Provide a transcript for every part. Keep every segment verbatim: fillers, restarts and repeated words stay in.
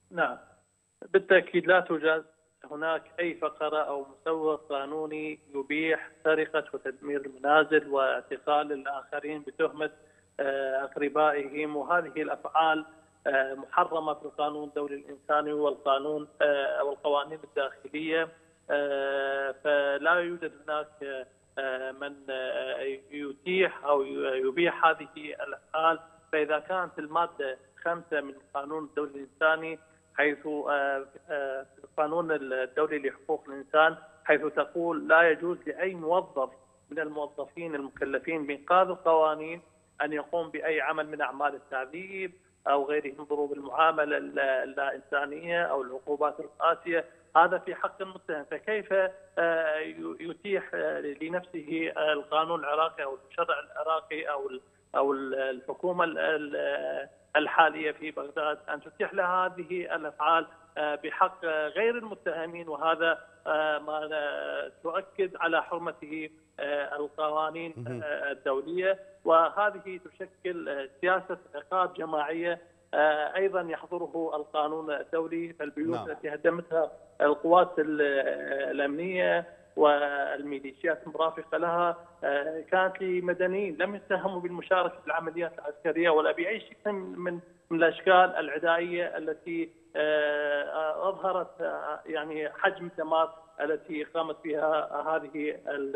نعم، بالتأكيد لا توجد هناك أي فقرة أو مسوغ قانوني يبيح سرقة وتدمير المنازل واعتقال الآخرين بتهمة آه، أقربائهم، وهذه الأفعال آه، محرمة في القانون الدولي الإنساني والقانون آه، أو القوانين الداخلية. آه، فلا يوجد هناك آه، من آه، يتيح أو يبيح هذه الأفعال. فإذا كانت المادة خمسة من القانون الدولي الإنساني، حيث آه، آه، القانون الدولي لحقوق الإنسان، حيث تقول لا يجوز لأي موظف من الموظفين المكلفين بإنقاذ القوانين أن يقوم بأي عمل من أعمال التعذيب أو غيره من ضروب المعاملة اللا إنسانية أو العقوبات القاسية. هذا في حق المتهم، فكيف آه، يتيح آه، لنفسه القانون العراقي أو الشرع العراقي أو أو الحكومة الحالية في بغداد أن تتيح لها هذه الأفعال بحق غير المتهمين؟ وهذا ما تؤكد على حرمته القوانين الدولية، وهذه تشكل سياسة عقاب جماعية أيضا يحظره القانون الدولي. فالبيوت نعم. التي هدمتها القوات الأمنية والميليشيات المرافقة لها كانت لمدنيين لم يتهموا بالمشاركة في العمليات العسكرية ولا بأي شيء من من الأشكال العدائية التي أظهرت يعني حجم الدمار التي قامت بها هذه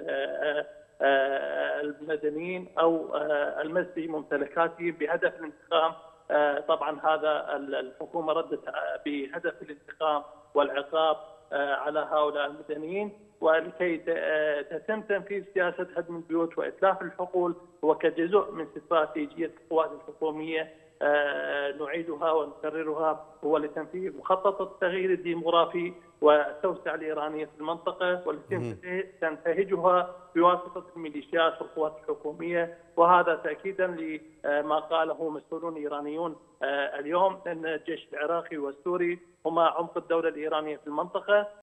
المدنيين أو المس بممتلكاتهم بهدف الانتقام. طبعا هذا الحكومة ردت بهدف الانتقام والعقاب على هؤلاء المدنيين، ولكي تتم تنفيذ سياسة هدم البيوت وإتلاف الحقول وكجزء من استراتيجية القوات الحكومية نعيدها ونكررها، هو لتنفيذ مخطط التغيير الديمغرافي والتوسعة الإيرانية في المنطقة، والتي تنتهجها بواسطة الميليشيات والقوات الحكومية. وهذا تأكيدا لما قاله مسؤولون إيرانيون اليوم أن الجيش العراقي والسوري هما عمق الدولة الإيرانية في المنطقة.